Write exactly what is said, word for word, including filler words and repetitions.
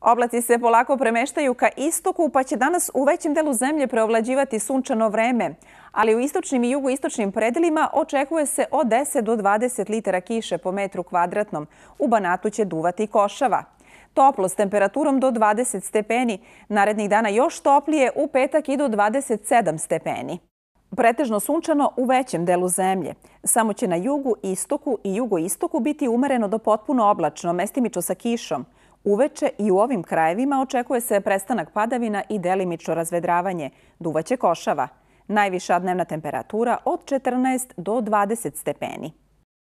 Oblaci se polako premeštaju ka istoku, pa će danas u većem delu zemlje preovlađivati sunčano vreme, ali u istočnim i jugoistočnim predelima očekuje se od deset do dvadeset litara kiše po metru kvadratnom. U Banatu će duvati košava. Toplo s temperaturom do dvadeset stepeni. Narednih dana još toplije, u petak i do dvadeset sedam stepeni. Pretežno sunčano u većem delu zemlje. Samo će na jugu, istoku i jugoistoku biti umereno do potpuno oblačno, mestimično sa kišom. Uveče i u ovim krajevima očekuje se prestanak padavina i delimično razvedravanje. Duvaće košava. Najviša dnevna temperatura od četrnaest do dvadeset stepeni.